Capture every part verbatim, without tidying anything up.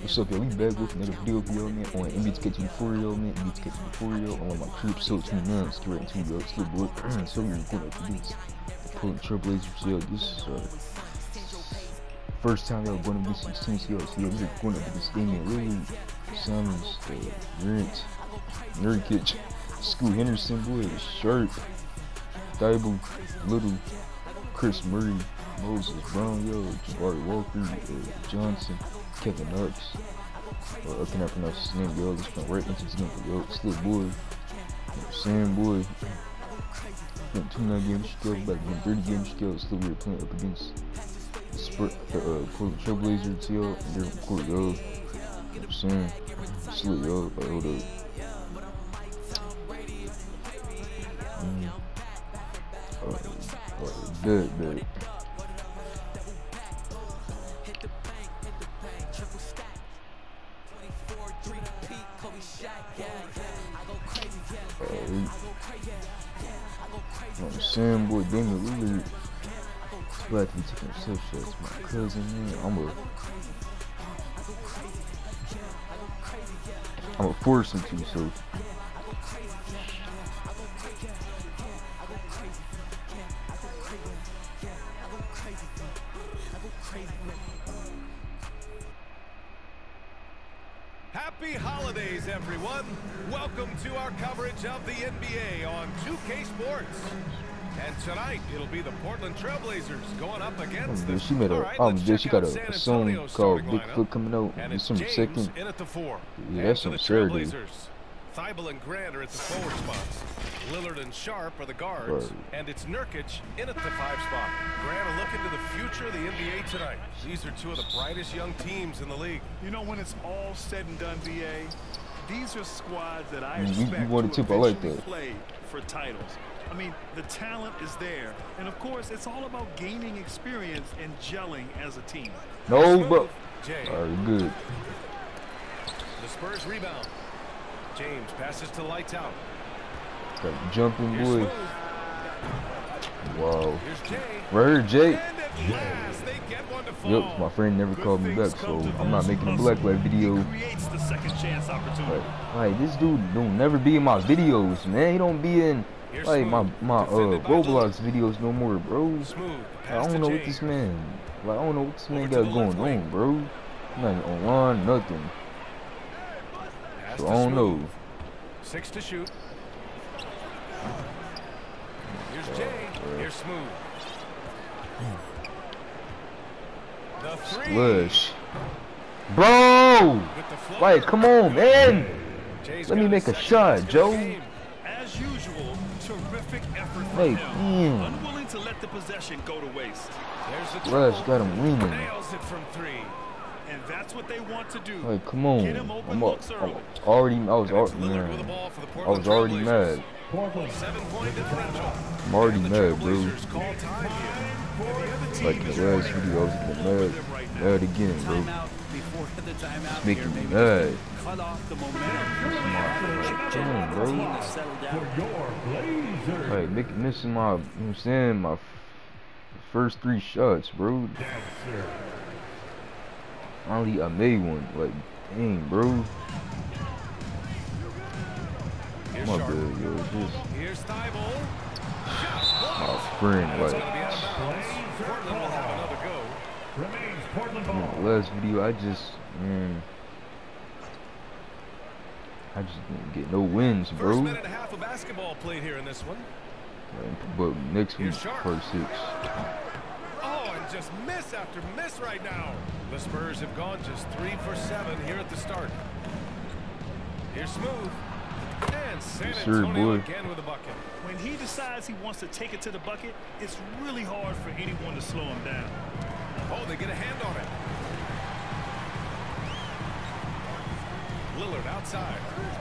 What's up, yo? We back with another video, video, man, on N B A two K twenty-four, yo, man. N B A two K twenty-four, yo, on my crib, so twenty-nine, let's get right into it, yo. It's the boy. So we're going to this. Pulling Trailblazers, yo. This is uh, first time, yo, going against these teams, yo. So, yo, we're going up against Damian Lillard, Simons, uh, Rent, Nurkic, Scoot Henderson, boy, Sharp, Thibault, Little, Chris Murray, Moses Brown, yo, Jabari Walker, uh, Johnson, Kevin Knox. Uh, I cannot pronounce his name, yo. Let's go right into his name, yo. Slip boy, Sam boy. Went twenty-nine game skill, back in thirty game skill. Still we were playing up against the Spur, the uh, Portland Trailblazers, yo. And they're in court, yo. You know what I'm saying? Slip, yo. Uh, hold up. Mm. Uh, uh, good, good. Uh, you know what I'm saying, boy, Damian Lillard. Glad to be taking self shots. My cousin, man. I'm a, I'm a force him to, so. Happy holidays, everyone! Welcome to our coverage of the N B A on two K Sports. And tonight, it'll be the Portland Trailblazers going up against Oh, the... she made a, right, um, dude, she got a, a song called Bigfoot coming out. And it's it's from James second. in at the four. Yeah, that's some Saturday. Thibault and Grant are at the forward spots. Lillard and Sharp are the guards. Right. And it's Nurkic in at the five spot. Grant will look into the future of the N B A tonight. These are two of the brightest young teams in the league. You know, when it's all said and done, B A, these are squads that I Mm, expect you, you wanted to to, I like eventually that. play for titles. I mean, the talent is there. And, of course, it's all about gaining experience and gelling as a team. No, but... Jay. Alright, good. The Spurs rebound. James passes to Lights out. Got jumping, Here's boy. Smooth. Wow. Here's Jay. Right here, Jay. And at last, they get one to fall. Yep, my friend never Good called me things back, come so to I'm not those making a who black hustle. light video. He creates the second chance opportunity. Like, like this dude don't never be in my videos, man. He don't be in Here's like my Smooth. my uh Defended by Roblox videos no more, bro. Smooth. I Pass don't to know James. what this man, like I don't know what this man Over to got the going left wing. on, bro. Nothing online, nothing. Pass So to I don't Smooth. know. Six to shoot. Here's Jay. Here's Smooth. The three. Flush, bro. With the floater. Like, come on, man. Jay's Let me got make his a second shot, basket of Joe. the game. As usual, terrific effort from Hey, him. man. Unwilling to let the possession go to waste. There's the Flush triple. got him leaning. Nails it from three. And that's what they want to do. Like, come on. Get him open I'm, up, looks I'm early. already. I was And it's already Lillard with the man. ball for the I Portland was already Trailblazers. mad. Seven-point differential. I'm already And the mad, bro. Trailblazers call time here. And the other team Like in is the last right video, I was getting mad, mad again, bro. Timeout before the timeout. It's making here, me maybe mad. just to cut off the momentum. Like, come on, The bro. team has settled down. Like, make, missing my, you know what I'm saying, my first three shots, bro. I only I made one. Like, dang, bro. Here's My Sharp. bad, yo. Just Here's Thibault. Just my blocked. friend, It's like, going to be out of bounds. Portland will have another go. in the last video, I just, man, I just didn't get no wins, First bro. minute and a half of basketball played here in this one. But next week, Here's Sharp. part six. Oh, and just miss after miss right now. The Spurs have gone just three for seven here at the start. Here's Smooth. And San Yes, sir, Antonio boy. again with a bucket. When he decides he wants to take it to the bucket, it's really hard for anyone to slow him down. Oh, they get a hand on it. Lillard outside.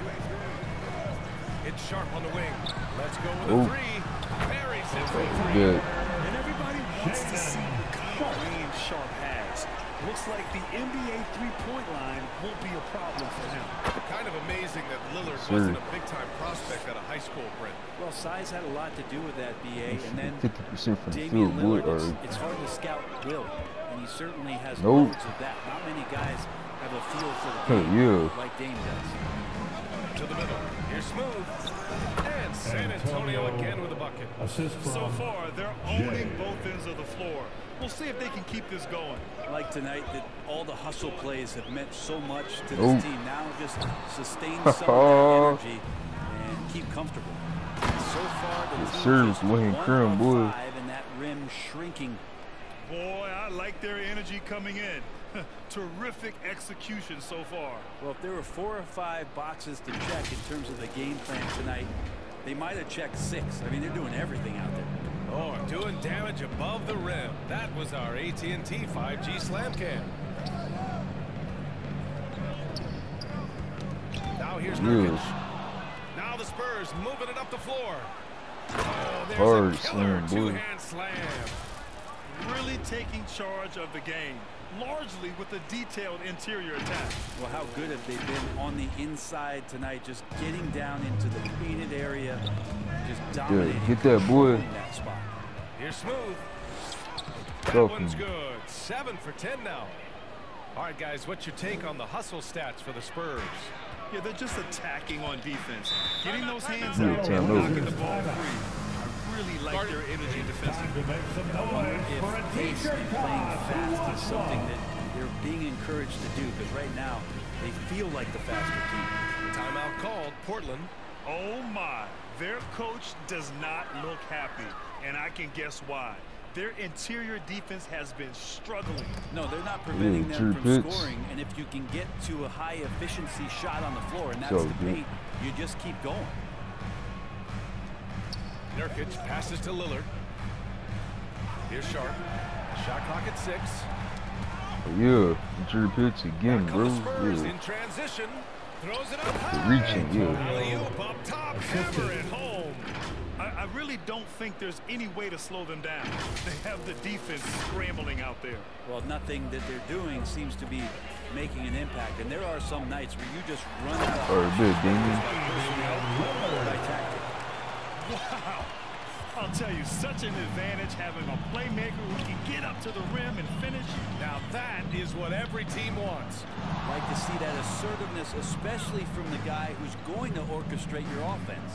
It's Sharp on the wing. Let's go with Ooh. a three. Buries it for three. Good. And everybody wants to see the kind of range Sharp has. Looks like the N B A three-point line won't be a problem for him. Kind of amazing that Lillard Sir. wasn't a big-time prospect out of high school, Brent. Well, size had a lot to do with that, B A. And then fifty percent from the Damian field, boy. Lillard, it's, Or it's hard to scout will. And he certainly has Nope. loads of that. Not many guys have a feel for the Oh, game yeah. like Dame does. To the middle. Here's Smooth. And San Antonio again with a bucket. So far, they're owning both ends of the floor. We'll see if they can keep this going. Like tonight, that all the hustle plays have meant so much to this Oh. team. Now just sustain some of that energy and keep comfortable. So far, the Yes, team sir. just Wayne one Curran, of boy. five, and that rim shrinking. Boy, I like their energy coming in. Terrific execution so far. Well, if there were four or five boxes to check in terms of the game plan tonight, they might have checked six. I mean, they're doing everything out there. Oh, doing damage above the rim. That was our A T and T five G Slam Cam. Now here's Nurkic. Yes. Now the Spurs moving it up the floor. Oh, there's Hard a killer slam, boy. two-hand slam. Really taking charge of the game, largely with a detailed interior attack. Well, how good have they been on the inside tonight, just getting down into the painted area, just dominating. get that boy. controlling that spot. Here's Smooth. That Go one's from- good. Seven for ten now. All right, guys, what's your take on the hustle stats for the Spurs? Yeah, they're just attacking on defense, getting those hands Yeah, out time and over. knocking the ball free. I really like their energy defensively. If pace and playing fast is something that they're being encouraged to do, because right now they feel like the faster team. Timeout called. Portland. Oh my, their coach does not look happy, and I can guess why. Their interior defense has been struggling. No, they're not preventing Yeah, them true from pitch. scoring, and if you can get to a high efficiency shot on the floor, and that's So the good. paint, you just keep going. Nurkic passes to Lillard. Here's Sharp. Shot clock at six. Yeah, Drew pitch again, Back bro. come the Spurs Yeah. in transition. Throws it up high. Reaching, yeah. Alley-oop up top. Hammer it home. I, I really don't think there's any way to slow them down. They have the defense scrambling out there. Well, nothing that they're doing seems to be making an impact, and there are some nights where you just run out of Or a bit, options Damien. by personnel or by tactic. Wow. I'll tell you, such an advantage having a playmaker who can get up to the rim and finish. Now that is what every team wants. Like to see that assertiveness, especially from the guy who's going to orchestrate your offense.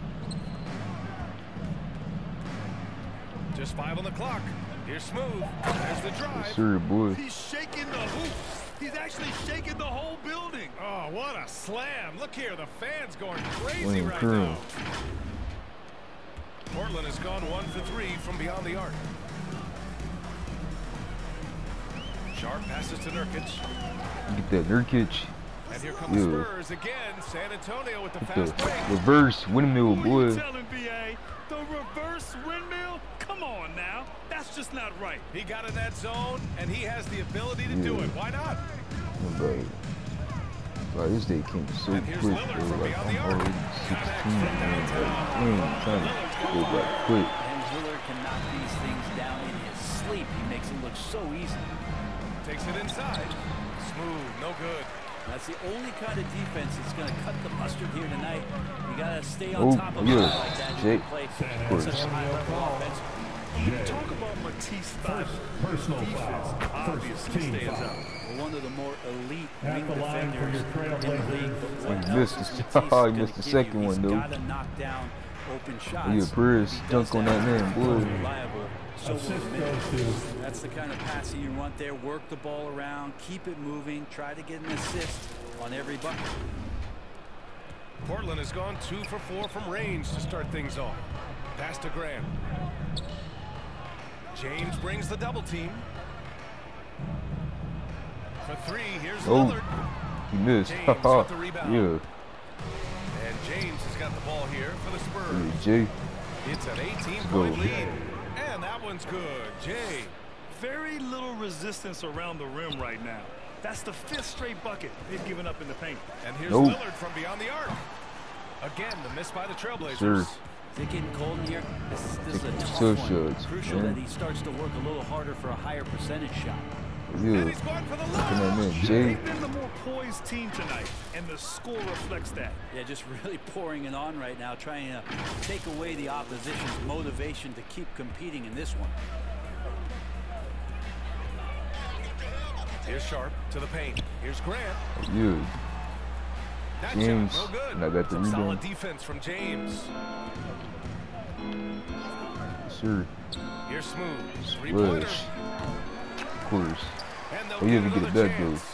Just five on the clock. Here's Smooth. There's the drive. Yes, sir, boy. He's shaking the hoop. He's actually shaking the whole building. Oh, what a slam. Look here, the fans going crazy Wayne right Curran. now. Portland has gone one for three from beyond the arc. Sharp passes to Nurkic. Get that Nurkic. And here come the Yeah. Spurs again. San Antonio with the Get fast the break. reverse windmill, Who are you boy. telling, B A? The reverse windmill? Come on now. That's just not right. He got in that zone, and he has the ability to do Yeah. it. Why not? Bro, bro, this day came so And here's quick, Lillard bro. from Like, beyond I'm the arc. already sixteen, man. Like, man, trying to go back quick. And Lillard can knock these things down in his sleep. He makes it look so easy. Takes it inside. Smooth, no good. That's the only kind of defense that's going to cut the mustard here tonight. You got to stay on Oh, top of yeah. it like that. Jake, You play of course. such a high-level offense. Talk about Matisse Thybulle. Personal Defense foul. obviously First team stands foul. out. Well, one of the more elite At wing the line for defenders your in the Trailblazers. league. But He what missed else the- is he Matisse gonna missed the give second you? one, He's though. got to knock down open shots. Yeah, Perez He does dunk on that man, he's boy. reliable. So Assist will goes to That's the kind of passing you want there. Work the ball around, keep it moving, try to get an assist on every bucket. Portland has gone two for four from range to start things off. Pass to Graham. James brings the double team. For three, here's Oh. Lillard. He missed. James Haha. with the rebound. Yeah. And James has got the ball here for the Spurs. Yeah, Jay. It's an eighteen go. point lead. And that one's good. Jay. Very little resistance around the rim right now. That's the fifth straight bucket they've given up in the paint. And here's Nope. Lillard from beyond the arc. Again, the miss by the Trailblazers. Sure. Is it getting cold in here? This, this is a Taking tough two one. shots, Crucial man. that he starts to work a little harder for a higher percentage shot. And Yeah. he's going for the Look at that lob. man, Jay. They've been the more poised team tonight, and the score reflects that. Yeah, just really pouring it on right now, trying to take away the opposition's motivation to keep competing in this one. Here's Sharp to the paint. Here's Grant. Yeah. That James, shot, no good. and I got the Some rebound. solid defense from James. Sure. Here's Smooth. Three-pointer. Rush. Of course. And they'll Oh, yeah, get we get it another back, though. chance.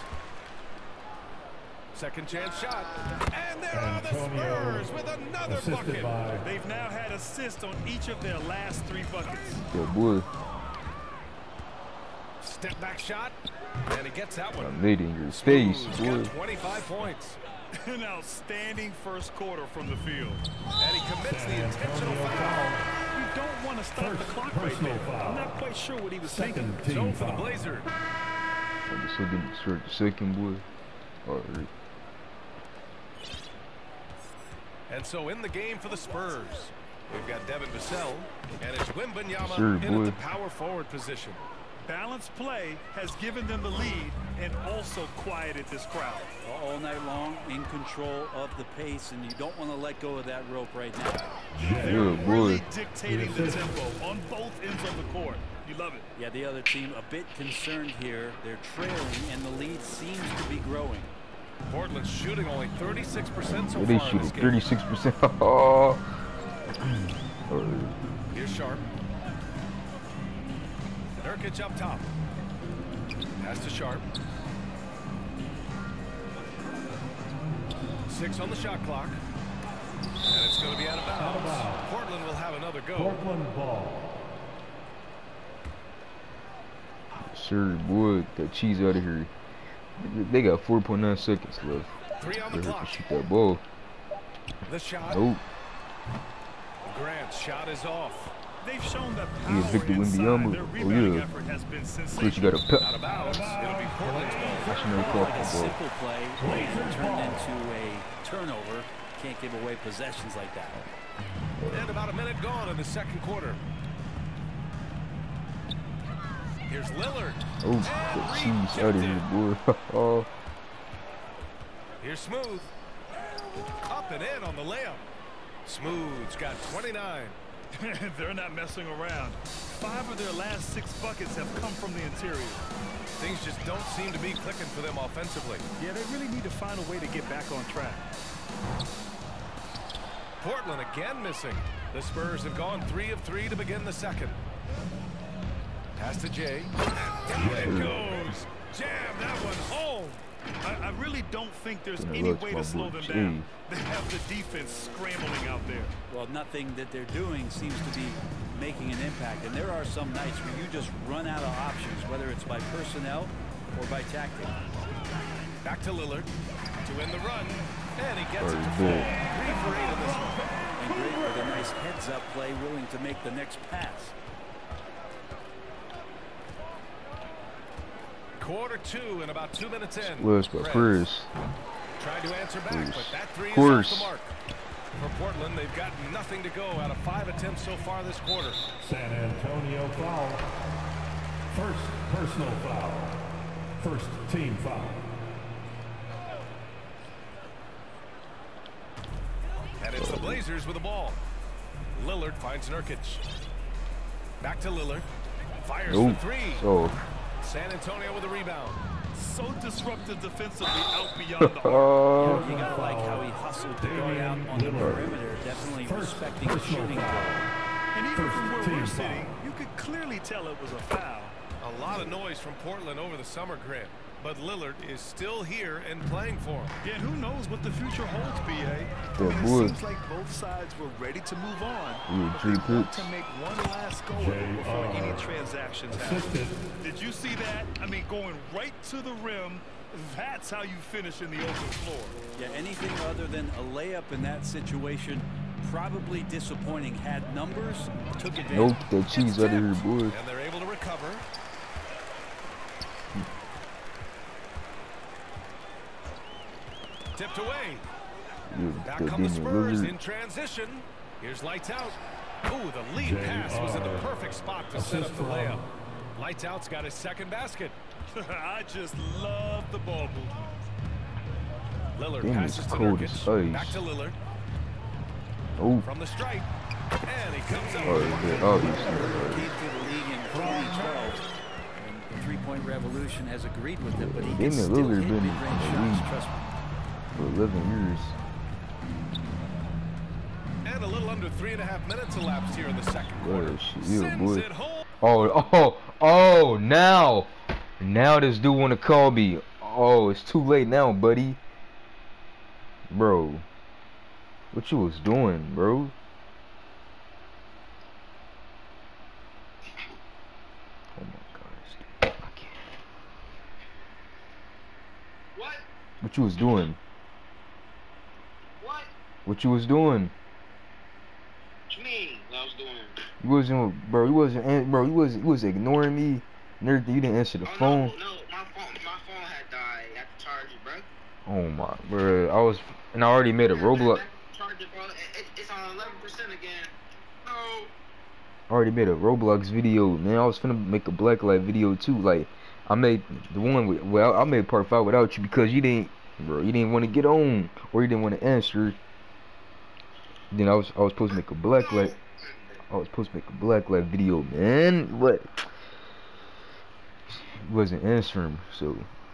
Second chance shot. And there are the Spurs with another bucket. By. They've now had assists on each of their last three buckets. Yeah, boy. Step back shot. And he gets that I one. made it in your face, Smooth's boy. got twenty-five points. An outstanding first quarter from the field. And he commits the intentional foul. You don't want to stop the clock right there. I'm not quite sure what he was thinking. So for the Blazers. I'm just looking to start the second, boy. All right. And so in the game for the Spurs, we've got Devin Vassell, and it's Wembanyama Sure, in boy. at the power forward position. Balanced play has given them the lead and also quieted this crowd. All night long, in control of the pace, and you don't want to let go of that rope right now. They're Yeah, boy. really dictating the tempo on both ends of the court. You love it. Yeah, the other team a bit concerned here. They're trailing, and the lead seems to be growing. Portland's shooting only thirty-six percent so Yeah, they far in this shooting game. thirty-six percent. Oh. All right. Here's Sharp. Nurkic up top. Pass to Sharp. Six on the shot clock. And it's going to be out of bounds. Out of bounds. Portland will have another go. Portland ball. Sure, boy. That cheese out of here. They got four point nine seconds left. Three on They the have clock. to shoot that ball. The shot. Nope. Grant's shot is off. They've shown that Yeah, power Victor inside. Wembanyama. Their Oh, rebounding yeah. effort has been Of course, you sensational. got a pep. Out of bounds. It'll be Portland's ball. I should never Like call a for ball. simple play turned into a turnover. Can't give away possessions like that. And about a minute gone in the second quarter. Here's Lillard. Oh, that cheese out of here, boy. Oh. Here's Smooth. Up and in on the layup. Smooth's got twenty-nine. They're not messing around. Five of their last six buckets have come from the interior. Things just don't seem to be clicking for them offensively. Yeah, they really need to find a way to get back on track. Portland again missing. The Spurs have gone three of three to begin the second. Pass to Jay. Down it goes. Jam that one home. I, I really don't think there's Gonna any rush way my to slow boy them Jay. down. They have the defense scrambling out there. Well, nothing that they're doing seems to be making an impact. And there are some nights where you just run out of options, whether it's by personnel or by tactic. Back to Lillard to win the run. And he gets it to Alright, fall. good. Three for eight in this one. And great with a nice heads-up play, willing to make the next pass. Quarter two and about two minutes in. Was by Prez Chris. tried to answer back, Course. but that three is Course. off the mark. For Portland, they've got nothing to go out of five attempts so far this quarter. San Antonio foul. First personal foul. First team foul. And it's the Blazers with the ball. Lillard finds Nurkic. Back to Lillard. Fires Nope. for three. Oh. San Antonio with a rebound. So disruptive defensively out beyond the arc. Oh. You gotta like how he hustled to go out on the perimeter, definitely respecting the shooting ball. And even First from where team we're foul. sitting, you could clearly tell it was a foul. A lot of noise from Portland over the summer, Grant. But Lillard is still here and playing for him. Yeah, and who knows what the future holds, B A. I Yeah, mean, it boy. seems like both sides were ready to move on. Yeah, but three they want picks. to make one last go at it before any transactions happen. Assisted. Did you see that? I mean, going right to the rim. That's how you finish in the open floor. Yeah, anything other than a layup in that situation, probably disappointing. Had numbers, took advantage. Nope, that cheese It's out of here, tipped, boy. And they're able to recover. Tipped away. Yeah, Back that come the Damian Spurs Lillard. in transition. Here's Lights Out. Ooh, the lead J pass was in the R. perfect spot to set up Assist the from- layup. Lights Out's got his second basket. I just love the ball movement. Lillard Damn, passes it's to cold as Nurkic. ice. Back to Lillard. Oh. From the stripe. And he comes up. Oh, with the yeah, bucket. obviously. Came to the league in twenty twelve, and the three-point three-point revolution has agreed with it, but he Damian can still Lillard hit been in mid-range the shots, league trust me. for eleven years. And a little under three and a half minutes elapsed here in the second quarter. Oh, shit, yeah, Sends boy. it home. Oh, oh, oh, now. Now this dude want to call me. Oh, it's too late now, buddy. Bro. What you was doing, bro? Oh my gosh. I can't. What? What you was doing? What? What you was doing? What you mean? What I was doing? You wasn't, bro. You wasn't, an- bro. You was, you was ignoring me and everything. You didn't answer the Oh, phone. no, no, my phone, my phone had died. I had to charge it, bro. Oh my, bro. I was, and I already made a Roblox. Charge it, bro. It, it, it's on eleven percent again. No. I already made a Roblox video, man. I was finna make a Blacklight video too. Like, I made the one with, well, I made part five without you because you didn't, bro. You didn't want to get on, or you didn't want to answer. Then I was, I was supposed to make a Blacklight. I was supposed to make a Blacklight video, man. But he wasn't answering, so.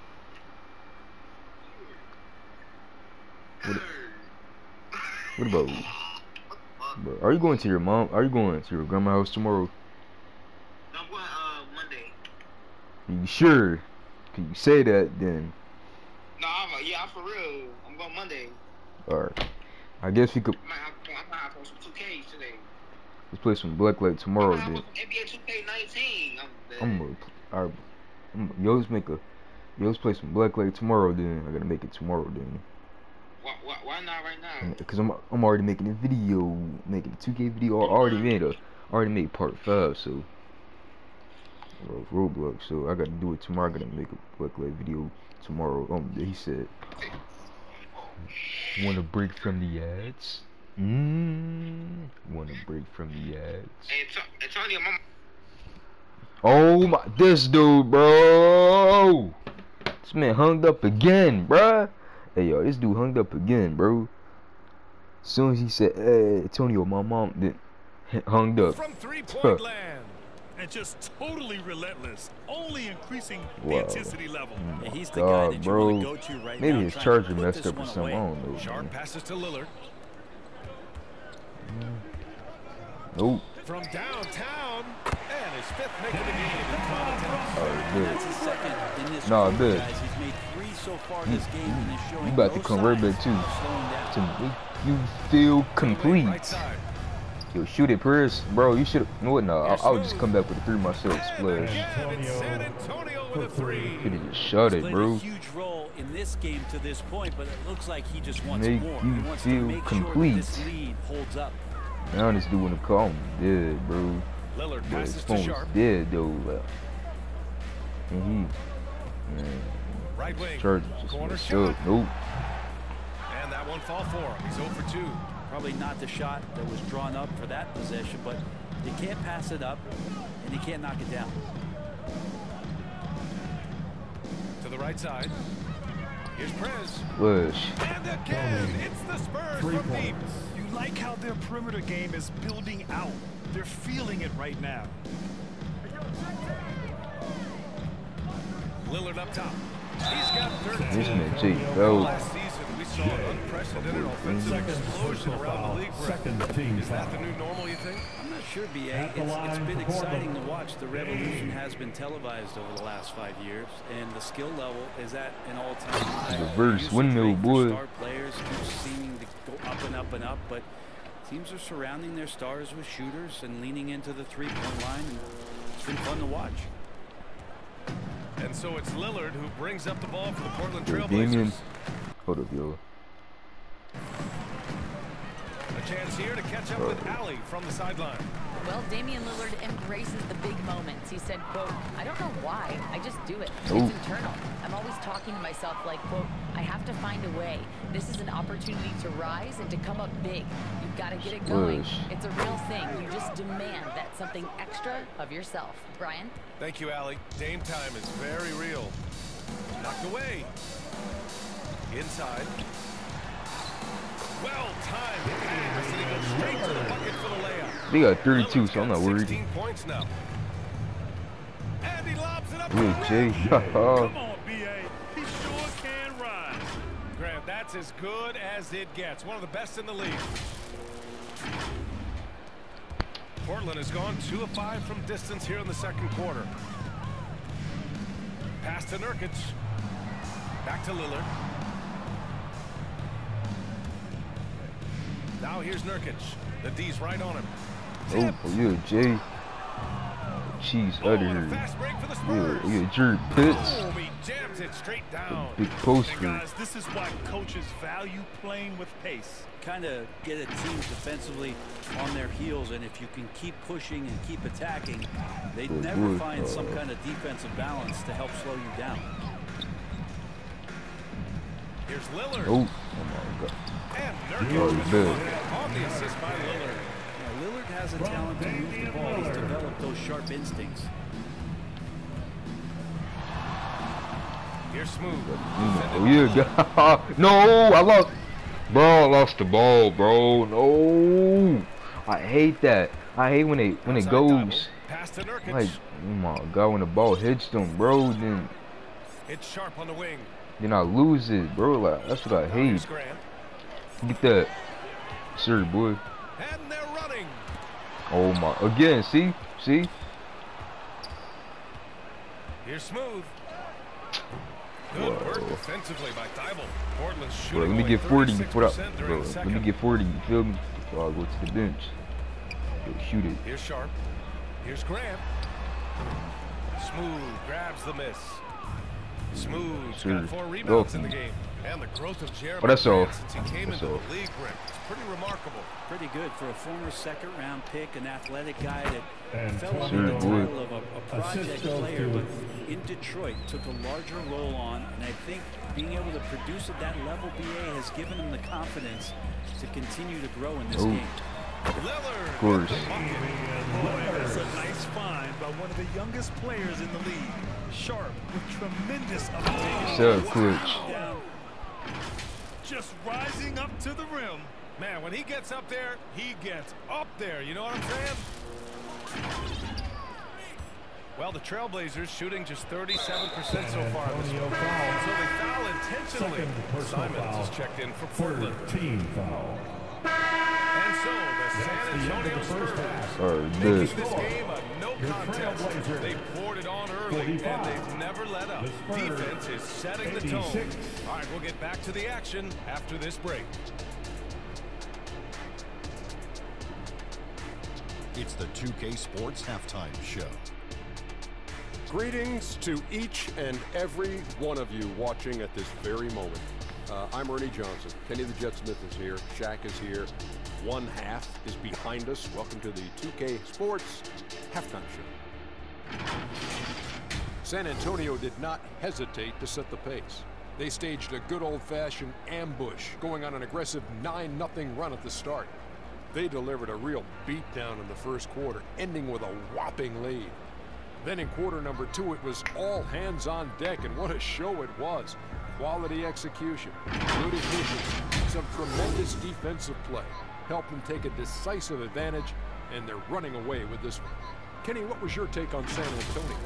What, what about? Bro, are you going to your mom? Are you going to your grandma's house tomorrow? I'm going uh Monday. You sure? Can you say that then? No, I'm, uh, yeah, I'm for real. I'm going Monday. Alright. I guess we could. I might have, I might have some two Ks today. Let's play some Blacklight tomorrow I'm then. N B A two K nineteen. I'm, I'm gonna. Alright. Yo, let's make a. Yo, let's play some Blacklight tomorrow then. I gotta make it tomorrow then. Why, why, why not right now? Cause I'm I'm already making a video, making a two K video. I already made a, already made part five, so. Well, Roblox, so I gotta do it tomorrow. I gotta make a Blacklight video tomorrow. Um, he said. Wanna break from the ads? Mmm. Wanna break from the ads? Hey, T- Antonio, mama. Oh my, this dude, bro. This man hung up again, bruh. Hey, yo, this dude hung up again, bro. As soon as he said, hey, Antonio, my mom, then hung up. From three-point land. And just totally relentless, only increasing Wow. the intensity level. Oh Yeah, my he's the God, guy that you bro. want to go to right Maybe now, his trying to charger put messed this up or one something. away. I don't know. Sharp Man. passes to Lillard. Nope. From downtown. And his fifth make of the game. in twelve attempts. Oh, And good. that's his second in this Nah, group, good. guys. He's made three so far this game and is showing You about to no come right back signs too. of slowing down. To make you feel Right complete. side. Yo, shoot it, Paris. Bro, you should have. You know what? No, I, I would just smooth. come back with a three myself. And Splash. again, it's San Antonio with a three. Could have just shot He's it, played bro. a huge role in this game to this point, but it looks like he just wants Make more. you He wants feel to make complete. sure that this lead holds up. Now this dude wanna call me dead, bro. Lillard But passes his to phone was Sharp. dead though. Like, and he, man, Right wing. charges just Corner messed shot. up. Nope. And that one fall for him. He's zero for two. Probably not the shot that was drawn up for that possession, but you can't pass it up and you can't knock it down. To the right side. Here's Prez. Lush. And again, it's the Spurs Three from deep. points. You like how their perimeter game is building out. They're feeling it right now. Lillard up top. He's got This thirteen. man Jake Bell. Last season, we saw an unprecedented offensive Second explosion personal around foul. the league. Brett. Second team Is that foul. the new normal, you think? I'm not sure, B A. At the It's, it's line been for exciting to Portland. watch. The revolution has been televised over the last five years, and the skill level is at an all-time high. Reverse Usage windmill, rate for boy. Star players keeps seeming to go up and up and up, but teams are surrounding their stars with shooters and leaning into the three-point line, and it's been fun to watch. And so it's Lillard who brings up the ball for the Portland Yo, Damian. Trailblazers. Hold up, yo. A chance here to catch up with Allie from the sideline. Well, Damian Lillard embraces the big moments. He said, quote, I don't know why, I just do it. Ooh. It's internal. I'm always talking to myself like, quote, I have to find a way. This is an opportunity to rise and to come up big. You've got to get it going. Splash. It's a real thing. You just demand that something extra of yourself. Brian? Thank you, Allie. Dame time is very real. Knocked away. Inside. Well timed pass, and he goes straight to the bucket for the layup. They got thirty-two, Lillard's so I'm not got worried. sixteen points now. And he lobs it Yeah, Jay. Come on, B A. He sure can rise. Grant, that's as good as it gets. One of the best in the league. Portland has gone two of five from distance here in the second quarter. Pass to Nurkic. Back to Lillard. Now here's Nurkic. The D's right on him. Oh, yeah, Jay. Jeez, Oh, out of and a here. fast break for the Yeah, Spurs. yeah, Jared Pitts. Oh, he jams it straight down. Big And poster. guys, this is why coaches value playing with pace. Kind of get a team defensively on their heels, and if you can keep pushing and keep attacking, they Good never work, find uh, some kind of defensive balance to help slow you down. Here's Lillard. Oh, oh my God. And Oh, Nurkic with good. the bucket on the assist by Lillard. Now, Lillard has a talent to move the ball. He's developed those sharp instincts. Here's Smooth. Oh, yeah. No, I lost. Bro, I lost the ball, bro. No. I hate that. I hate when it when it Outside goes. double. Pass to Nurkic. Like, oh my God, when the ball hits them, bro, then It's Sharp on the wing. then I lose it, bro. Like, that's what I Now here's hate. Grant. Get that. Sir, boy. And they're running. Oh my. Again, see? See? Here's Smooth. Good Whoa. work defensively by Thibault. Portland's shooting Bro, let me only get forty thirty-six before I, percent during bro, the let second. me get forty, you feel me? Before I go to the bench. Yo, shoot it. Here's Sharp. Here's Grant. Smooth grabs the miss. Smooth's Sure. got four rebounds Go. in the game. And the growth of Jeremy Oh, that's all. Grant since he came That's into all. the league, Grant. It's pretty remarkable. Pretty good for a former second round pick, an athletic guy that And fell Sure, under the boy. title of a, a project Assist goes player, to- but in Detroit took a larger role on, and I think being able to produce at that level, B A, has given him the confidence to continue to grow in this Oh. game. Lillard. Of course. with the bucket. Boy, that's a nice find by one of the youngest players in the league. Sharp with tremendous ability. So clutch. Down. Just rising up to the rim. Man, when he gets up there, he gets up there. You know what I'm saying? Well, the Trailblazers shooting just thirty-seven percent so far this Antonio year. foul. So they foul intentionally. Second personal Simons foul. is checked in for Third Portland. team foul. And so the That's San the end of Antonio the first Spurs half. Alright, making good. this game a no Your contest. Trailblazers, They poured it on early, forty-five. and they've never let up. The Spurs, Defense is setting the tone. eighty-six. All right, we'll get back to the action after this break. It's the two K Sports Halftime Show. Greetings to each and every one of you watching at this very moment. Uh, I'm Ernie Johnson. Kenny the Jet Smith is here. Shaq is here. One half is behind us. Welcome to the two K Sports Halftime Show. San Antonio did not hesitate to set the pace. They staged a good old-fashioned ambush, going on an aggressive nine nothing run at the start. They delivered a real beatdown in the first quarter, ending with a whopping lead. Then in quarter number two, it was all hands on deck, and what a show it was. Quality execution, good efficiency, some tremendous defensive play. Helped them take a decisive advantage, and they're running away with this one. Kenny, what was your take on San Antonio?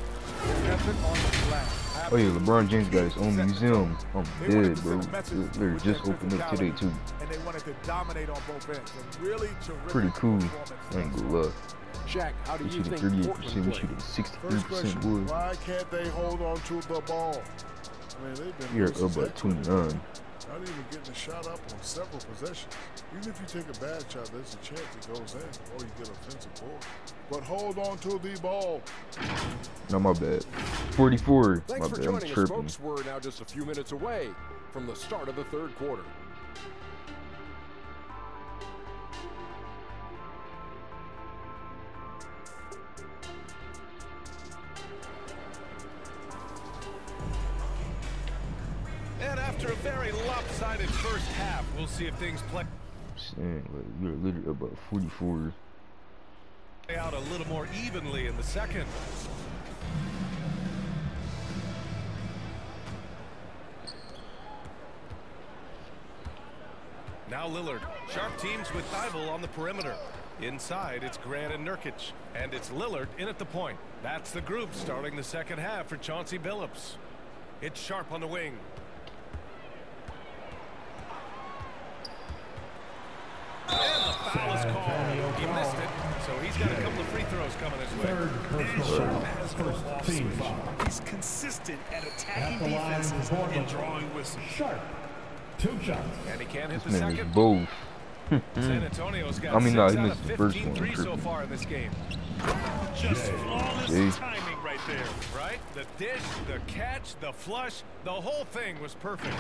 Oh yeah, LeBron James got his own museum. I'm dead, bro. They're just opened up today too. And they wanted to dominate on both ends. And really terrific Pretty cool. performance. I ain't gonna lie. Shaq, how do We you shooting think thirty-eight Portland percent. We played? shooting sixty-three First percent. question, Boy, why can't they hold on to the ball? I mean, they've been you're losing up by that twenty-nine. Not even getting a shot up on several possessions. Even if you take a bad shot, there's a chance it goes in or you get offensive board. But hold on to the ball. No, my bad. forty-four. Thanks My for bad. I'm joining us, tripping. folks. We're now just a few minutes away from the start of the third quarter. And after a very lopsided first half, we'll see if things play Saying, like, you're literally about forty-four. out a little more evenly in the second. Now Lillard. Sharp teams with Thibault on the perimeter. Inside, it's Grant and Nurkic. And it's Lillard in at the point. That's the group starting the second half for Chauncey Billups. It's Sharp on the wing. And the foul is called. He missed it, so he's got a couple of free throws coming his way. Third personal Sharp foul. has no First off team switch. foul. He's consistent at attacking At the line, defenses Portland. and drawing whistles. Sharp. Two shots. And he can't hit the This man second. is both. San Antonio's got I mean, six no, he out missed of the first fifteen one. threes so Tripping. far in this game. Just Jay. flawless Jay. timing right there. Right? The dish, the catch, the flush, the whole thing was perfect.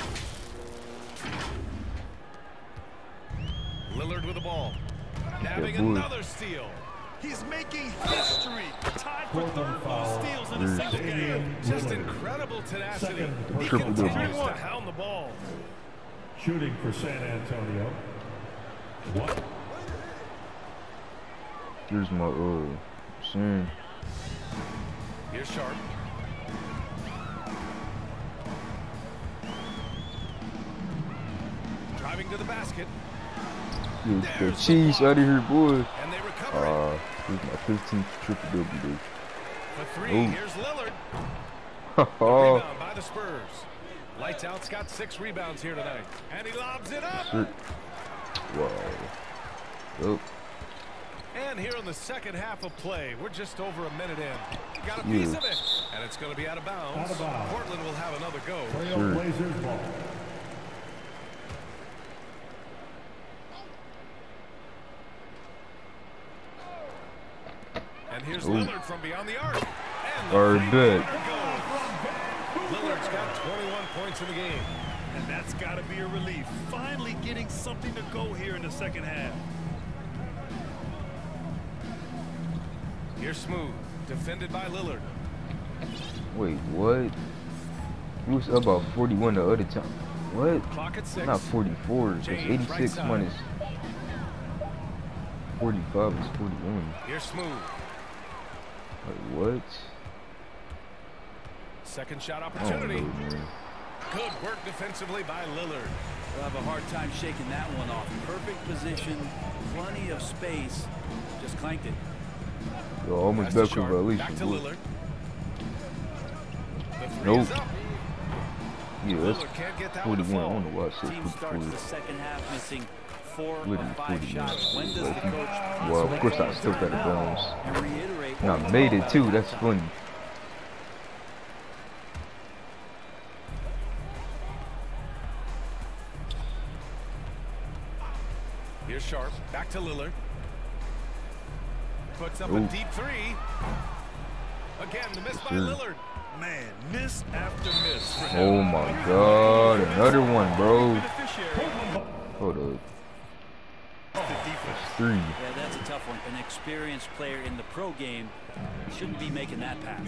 Lillard with the ball. Nabbing boy. another steal. He's making history. Tied for Portland third foul. most steals in a Yes. single game. Just Lillard. incredible tenacity. Second He Triple double. continues to hound the ball. Shooting for San Antonio. One. Here's my uh son. Here's Sharp. Driving to the basket. Get the cheese out of here, boy. And they recover it. Uh, here's my fifteenth triple double. For three, Ooh. here's Lillard. Oh, Rebound by the Spurs. Lights out's got six rebounds here tonight. And he lobs it up. shit. Wow. Oh, And here in the second half of play, we're just over a minute in. Got a Yeah. piece of it. And it's going to be out of bounds. Out of bounds. Portland will have another go. Trailblazers ball. And here's Ooh. Lillard from beyond the arc. And the Hard three-pointer bet. goes. Lillard's got twenty-one points in the game. And that's got to be a relief. Finally getting something to go here in the second half. Here's Smooth, defended by Lillard. wait, what? He was up about forty-one the other time. What? Clock at six. Not forty-four. It's James, eighty-six right side. minus forty-five is forty-one. Here's Smooth. Like what? Second shot I don't opportunity. know, man. Good work defensively by Lillard. We'll have a hard time shaking that one off. Perfect position, plenty of space. Just clanked it. Yo, almost Pass back to with Sharp. at least. Back to boy. Lillard. The three Nope. is up. Yeah, that's Lillard can't get that one to forty-one. I fall. don't know why I said Team starts the forty-four. second half missing four or Literally five forty-one. shots. When does the coach? Well, of course I still got a bounce. And reiterate. And I made it too. That's funny. Here's Sharp. Back to Lillard. Puts up Ooh. a deep three. Again, the miss by Sure. Lillard. Man, miss after miss. for him. Oh my god, another one, bro. Beneficiary Hold up. of the defense. Three. Yeah, that's a tough one. An experienced player in the pro game shouldn't be making that pass.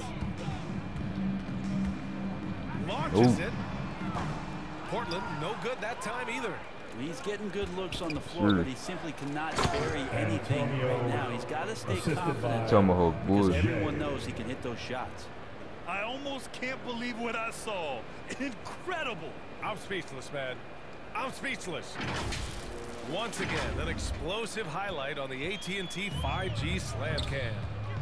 Launches Oh. it. Portland, no good that time either. He's getting good looks on the floor, Sure. but he simply cannot bury anything right now. He's got to stay Assisted confident by- Tomahawk because boy. everyone knows he can hit those shots. I almost can't believe what I saw. Incredible. I'm speechless, man. I'm speechless. Once again, an explosive highlight on the A T and T five G Slam Cam.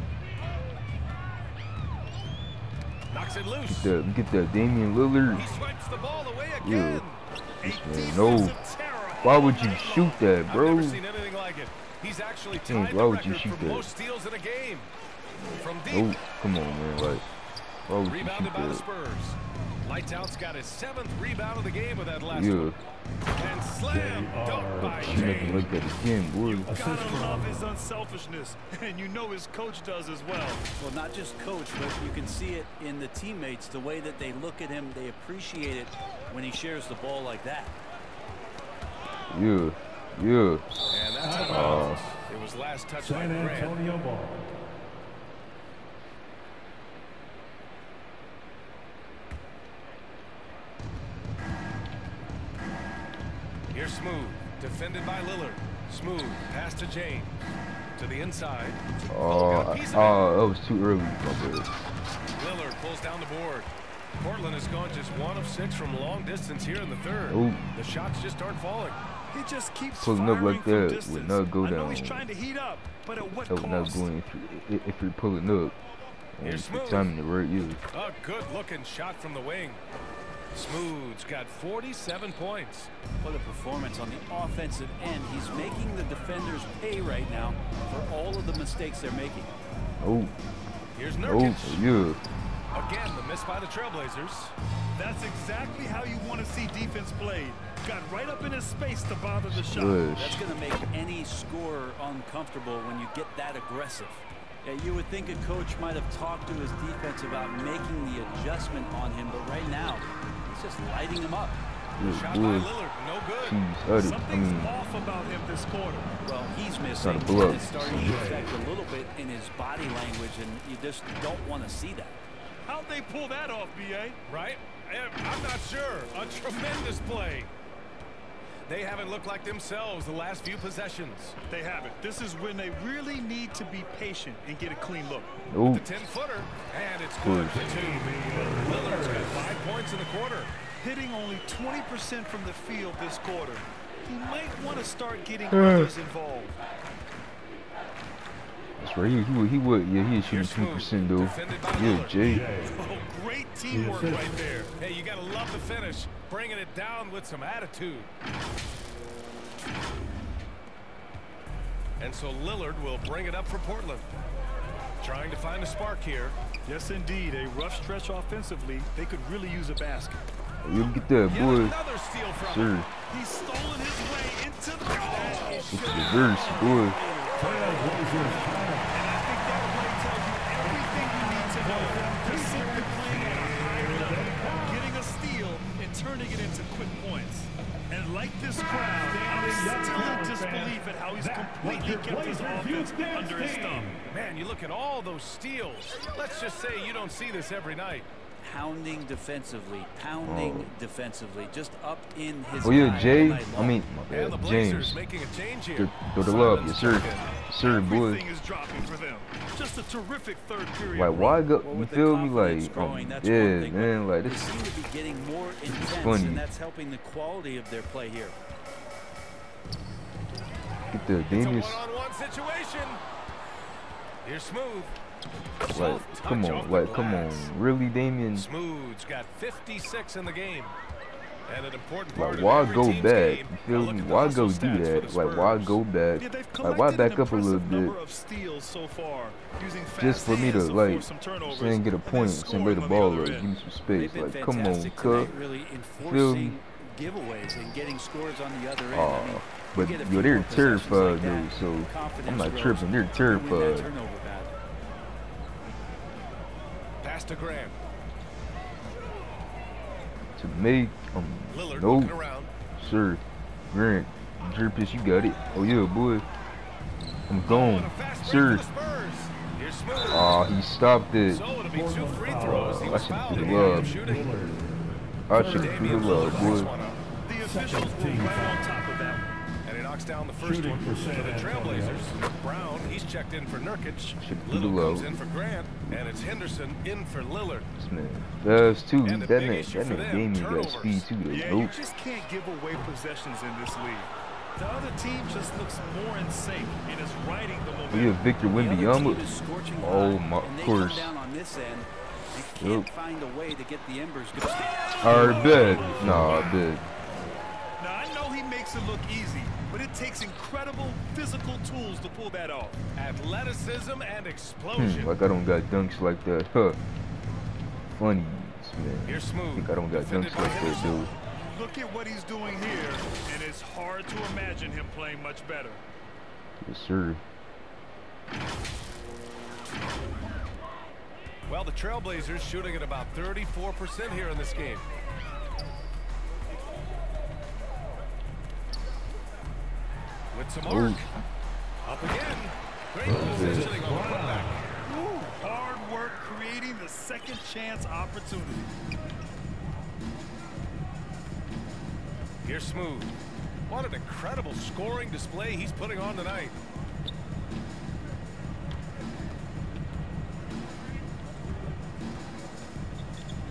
Knocks it loose. Get that, get that Damian Lillard. He swipes the ball away Yeah. again. This A man, no. defensive terror. Why would you shoot that, I've bro? never seen anything like it. He's actually James, tied why the would you record shoot for that? most steals in a game. From deep, Oh, come on, man. Like, why would you rebounded shoot by the that? Spurs. Lights out's got his seventh rebound of the game with that last Yeah. one. And slam dunk by She nothing James. like that again, boy. Gotta love his unselfishness, and you know his coach does as well. Well, not just coach, but you can see it in the teammates, the way that they look at him. They appreciate it when he shares the ball like that. Yeah, yeah. And that's out of Uh, bounds. It was last touched by San Grant. Antonio ball. Here's Smooth, defended by Lillard. Smooth, pass to James. To the inside. Oh, got a piece of it. oh, that was too early. My bad. Lillard pulls down the board. Portland has gone just one of six from long distance here in the third. Ooh. The shots just aren't falling. He just keeps Pulling up like firing from that distance. would not go I know down. he's trying to heat up, but at what That would not cost? go in if, you, if you're pulling up. And Here's the Smooth. timing it right, yeah. A good-looking shot from the wing. Smooth's got forty-seven points. What a performance on the offensive end. He's making the defenders pay right now for all of the mistakes they're making. Oh, Here's oh, Nurkic. yeah. Again, the miss by the Trailblazers. That's exactly how you want to see defense played. Got right up in his space to bother the shot. Push. That's going to make any scorer uncomfortable when you get that aggressive. Yeah, you would think a coach might have talked to his defense about making the adjustment on him, but right now, he's just lighting him up. Yeah, Shot boy. by Lillard, no good. He's at it. I Something's mean, off about him this quarter. Well, he's missing, Not a bluff. and it's starting to affect a little bit in his body language, and you just don't want to see that. How'd they pull that off, B A? Right? I'm not sure. A tremendous play. They haven't looked like themselves the last few possessions. They haven't. This is when they really need to be patient and get a clean look. oh, The ten-footer, and it's good Push. for two. Lillard's got five points in the quarter. Hitting only twenty percent from the field this quarter. He might want to start getting others involved. that's right. He, he would, he would, yeah, he is shooting Here's two Smooth, percent though. defended by Yeah, Lillard. Jay. Oh, great teamwork right there. Hey, you gotta love the finish. Bringing it down with some attitude. And so Lillard will bring it up for Portland. Trying to find a spark here. Yes, indeed. A rough stretch offensively. They could really use a basket. You get that, Yet boy. another steal from him. Sir. He's stolen his way into the ball. It's the reverse, boy. And I think that play tells you everything you need to know. They're simply playing at a high level, getting a steal and turning it into quick points. And like this crowd, I'm still in disbelief at how he's completely kept his offense under his thumb. Man, you look at all those steals. Let's just say you don't see this every night. Pounding defensively, pounding Oh. defensively, just up in his Oh yeah, guy all Jay. night I long. mean, my And the bad, Blazers James. making a change here. Throw throw the love, yes sir, Simon's yes, sir, boy. Everything is dropping for them. Just a terrific third period. Like, why go? Well, You with the feel me? confidence Like, growing, um, that's yeah, one thing, man. but Like they this. seem to be getting more intense, funny. and that's helping the quality of their play here. Get the It's a Damius. one-on-one situation. Here's Smooth. Like, Soft come touch on, off the like, come on, glass. really, Damian? Smooth's got fifty-six in the game. And an important Like, part of why every go team's back? game. You feel Look me? at the Why hustle go do stats for that? the Like, why Spurs. go back? Yeah, they've Like, why collected back an up a little impressive number bit? of steals so far, using Just fast for me to hands to like, force some turnovers saying get a and then point, send me scoring the on ball other up, end. give me some space. They've been Like, come on, fantastic cut. tonight, really Feel me? enforcing giveaways and getting scores on the other end. Aw, I mean, but you get a yo, few they're more possessions terrified like though, that, so I'm confidence not grows. tripping. They're You can win that terrified. turnover battle. Pass to Grant. To make um Lillard no, looking around. sir, Grant, Jerpis, you got it. Oh yeah, boy, I'm And gone, a fast break sir. for the Spurs. Here's Smooth. Ah, he stopped it. So it'll be two free throws. He I was should fouled do in the the act love. of shooting. I should do the Damian love, Lillard picks boy. one up. The officials were right on top of that one. And he knocks down the first Shooting one for for San the Antonio. Trailblazers. Brown, he's checked in for Nurkic. Should do the Little love. comes in for Grant, and it's Henderson in for Lillard. This man fast too. And the That big man, issue that for man them, Damian got turnovers. speed too. Though. Yeah, you Nope. just can't give away possessions in this league. The other team just looks more in sync and is riding the We momentum. have Victor The other team Wembanyama. is scorching Oh hot, my, and they of course. come down on this end and can't Yep. find a way to get the embers going. I bet. Nah, I bet. Now, I know he makes it look easy, but it takes incredible physical tools to pull that off. Athleticism and Hmm, explosion. like I don't got dunks like that. Huh. Funny, man. Here's I Smooth. think I don't got Defended dunks by like that, Henderson. dude. Look at what he's doing here, and it's hard to imagine him playing much better. Yes, sir. Well, the Trailblazers shooting at about thirty-four percent here in this game. With some arc. Up again. Great positioning on the putback. Woo, hard work creating the second chance opportunity. Here's Smooth. What an incredible scoring display he's putting on tonight.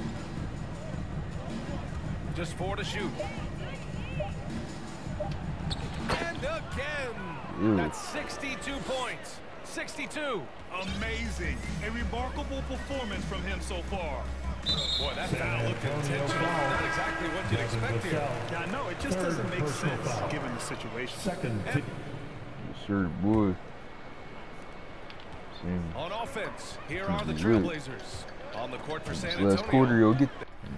Just four to shoot. Ew. That's sixty-two points. sixty-two. Amazing. A remarkable performance from him so far. Boy, that foul looked intentional. Not exactly what you'd expect here. Yeah, I know. It just doesn't make sense given the situation. Second. And Sure, boy. Same. on offense, here are the Trailblazers. On the court for San Antonio. Last quarter, you'll get.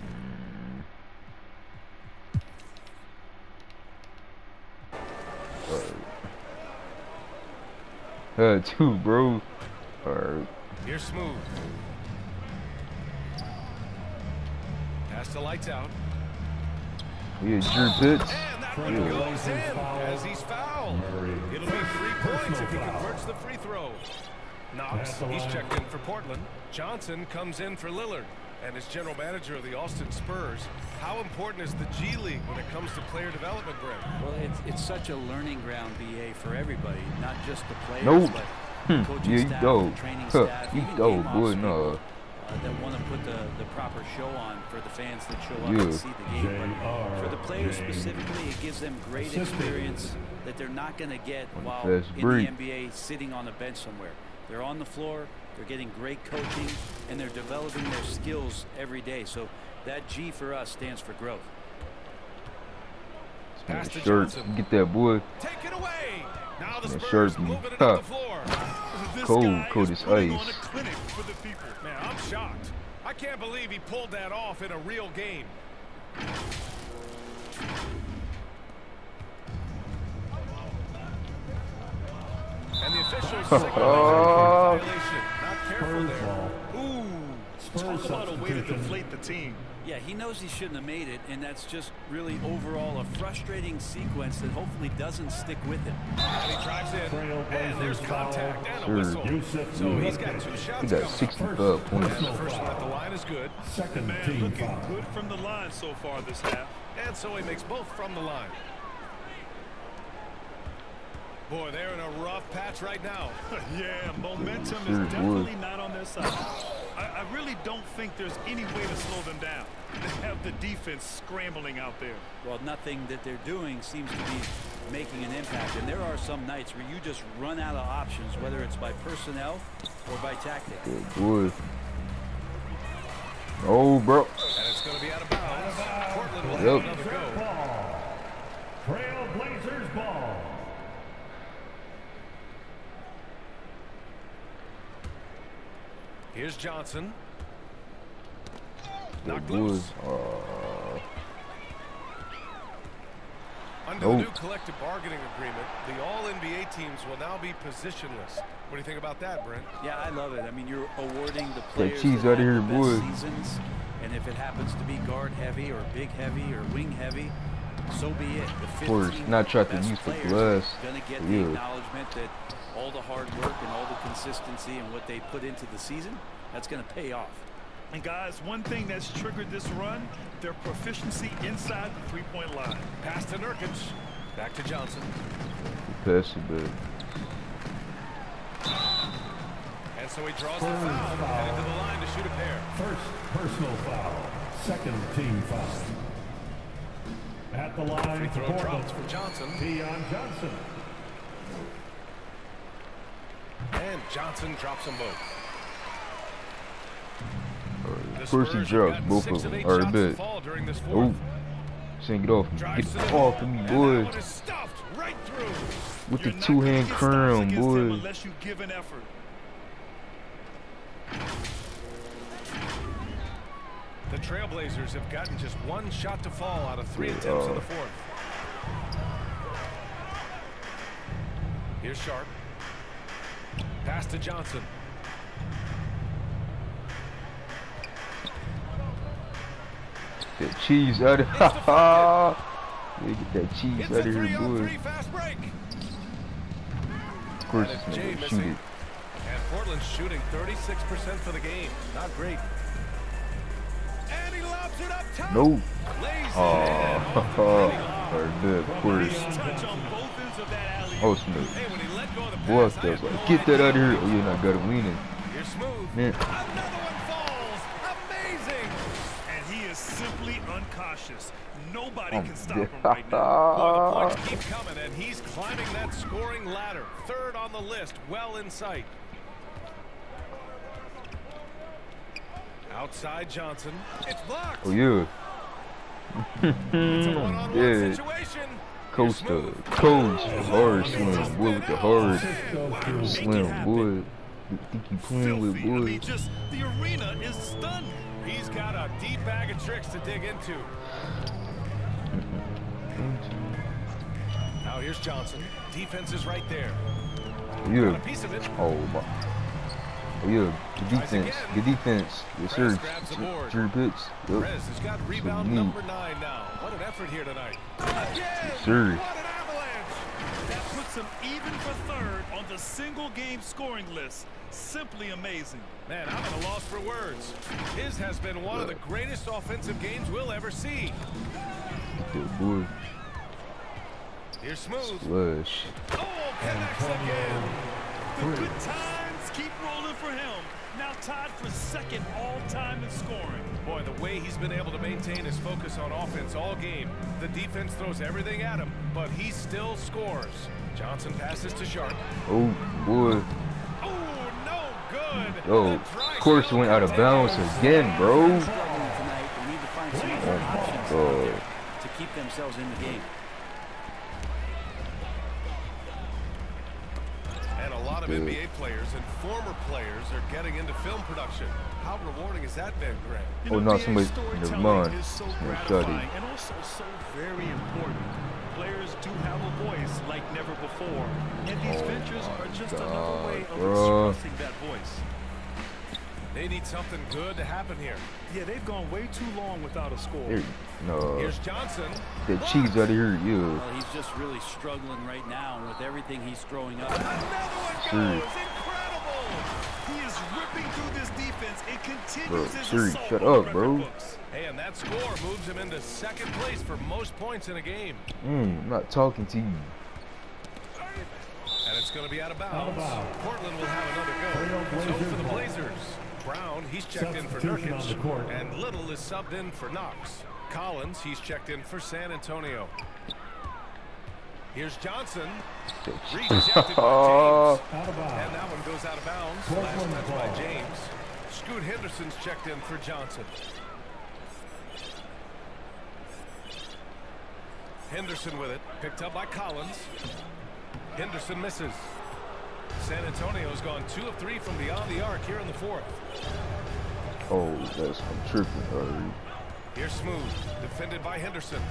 Uh, two, bro. Alright. Here's Smooth. Pass the lights out. Yeah, Drew Pitts. And that one Yeah. goes in as he's fouled. It'll be three points if he converts the free throw. Knox, he's checked in for Portland. Johnson comes in for Lillard. And as general manager of the Austin Spurs, how important is the G League when it comes to player development, Brent? Well, it's, it's such a learning ground, B A, for everybody, not just the players, Nope. but Hmm. coaching Yeah, you staff, dope. the training Huh. staff, You even dope, game boy, ops no. people, uh, that want to put the, the proper show on for the fans that show up Yeah. and see the game. But for the players specifically, it gives them great Assistant. experience that they're not going to get while fast in break. the N B A sitting on the bench somewhere. They're on the floor, they're getting great coaching, and they're developing their skills every day. So that G for us stands for growth. Pass to Shirt. Johnson. Get that boy. Take it away. Now the That Spurs Sharpie. moving it Huh. up the floor. This Cold, guy cold is as putting ice. on a clinic for the people. Man, I'm shocked. I can't believe he pulled that off in a real game. And the officials signal Oh. a violation. Not careful there. Ooh, talk about a way to deflate the team. Yeah, he knows he shouldn't have made it, and that's just really overall a frustrating sequence that hopefully doesn't stick with him. And he drives in, and there's contact and a Sure. whistle. So he's got two He shots got coming up. sixty-five points. And the first one at the line is good. Second Man, team looking foul. good from the line so far this half. And so he makes both from the line. Boy, they're in a rough patch right now. Yeah, momentum is Sure, boy. definitely not on their side. I, I really don't think there's any way to slow them down. They have the defense scrambling out there. Well, nothing that they're doing seems to be making an impact, and there are some nights where you just run out of options, whether it's by personnel or by tactic. Good boy. Oh, bro. And it's going to be out of bounds. Portland will Yep. have another go. Ball. Trailblazers ball. Here's Johnson. Good Knocked boy. loose. Uh, Under the Nope. new collective bargaining agreement, the all N B A teams will now be positionless. What do you think about that, Brent? Yeah, I love it. I mean, you're awarding the players cheese that outta have here, the best boy. seasons, and if it happens to be guard heavy or big heavy or wing heavy, so be it. The Of course, fifteen not try to best use the players glass. are gonna get Yeah. the acknowledgement that all the hard work and all the consistency and what they put into the season, that's going to pay off. And guys, one thing that's triggered this run, their proficiency inside the three-point line. Pass to Nurkic. Back to Johnson. pass it back. And so he draws the foul. Headed to the line to shoot a pair. First personal foul. Second team foul. At the line Free for throw Portland, drops for Johnson. Deion Johnson. And Johnson drops them both. The Of course he Spurs have drops gotten both six of them. eight Alright, shots to bet. fall during this Oh, fourth. saying get off me. Drives to Get the off rim, of me, and boy. that one is stuffed right through. With the You're not two gonna hand get stops crown, against them boy. unless you give an effort. The Trailblazers have gotten just one shot to fall out of three Yeah, attempts in uh, the fourth. Here's Sharp. Pass to Johnson. That cheese out of It's the ha. Yeah, get that cheese It's out a of here, three on boy. three fast break. Of course, And this it's Jay nigga shoot missing. it. And Portland's shooting thirty-six percent for the game. Not great. And he lobs it up top. Nope. Lays it Oh, in. alright, bet, of course. Touch on both ends of that alley. Oh, Smooth. Hey, when he let go of the Boy, pass, that I was have like, no get that idea. out of here. Oh, yeah, not got him leaning. You're smooth. Man. Another one falls. Amazing. And he is simply uncautious. No Nobody I'm can stop dead. him right now. Boy, the points keep coming, and he's climbing that scoring ladder. Third on the list, well in sight. Outside Johnson. It's blocked. Oh yeah. It's a one-on-one Yeah. situation. Costa, coach, hard slam, boy with the hard slam, boy. You think you playing with Filthy. I mean, boys? just the arena is stunned. He's got a deep bag of tricks to dig into. Now here's Johnson. Defense is right there. Got a Yeah. piece of it. Oh my. Oh yeah. Good defense. Good defense. Yes sir. grabs the board. Three picks. Yep. Perez has got rebound neat. number nine now. What an effort here tonight. Again, Yes, sir. what an avalanche. That puts him even for third on the single game scoring list. Simply amazing. Man, I'm at a loss for words. His has been one of the greatest offensive games we'll ever see. Good boy. Here's Smooth. Flush. Oh, connects again. The good times keep rolling for him. Now tied for second all-time in scoring. Boy, the way he's been able to maintain his focus on offense all game. The defense throws everything at him, but he still scores. Johnson passes to Sharp. Oh boy. Oh, no good. Oh, The of try course still he went out of continues. bounds again, bro. Tonight, they need to find some other options God. out there to keep themselves in the game. And a lot of Dude. N B A players and former players are getting into film production. How rewarding has that been, Greg? You Oh, know, no, Dave's somebody- storytelling never mind. is so Somebody gratifying studied. and also so very important. Players do have a voice like never before, and these Oh ventures my are just God, another way of bro. expressing that voice. They need something good to happen here. Yeah, they've gone way too long without a score. There, no. Here's Johnson. The cheese out of here, yeah. Well, he's just really struggling right now with everything he's throwing up. Another one Siri. goes. Incredible. He is ripping through this defense and continues Bro, his Siri, assault shut on the up, record bro. books. Hey, and that score moves him into second place for most points in a game. Mm, I'm not talking to you. And it's going to be out of bounds. Out of bounds. Portland will have another go. So for the Blazers. Brown, he's checked in for Substitution on the court. Nurkic. And Little is subbed in for Knox. Collins, he's checked in for San Antonio. Here's Johnson. Rejected by James. Out of And bounds. that one goes out of bounds. Fourth Last one touch by ball. James. Scoot Henderson's checked in for Johnson. Henderson with it. Picked up by Collins. Henderson misses. San Antonio's gone two of three from beyond the arc here in the fourth. Oh, that's I'm tripping. Alright. Here's Smooth. Defended by Henderson.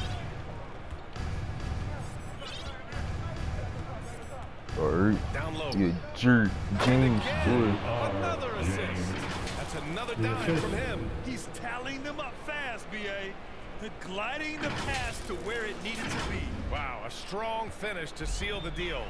Alright. Down low. Yeah, jerk. James, boy. Another assist. That's another dime from him. He's tallying them up fast, B A. And gliding the pass to where it needed to be. Wow, a strong finish to seal the deal.